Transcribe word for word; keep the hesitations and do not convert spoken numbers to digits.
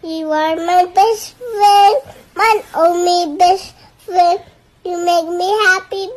You are my best friend, my only best friend. You make me happy,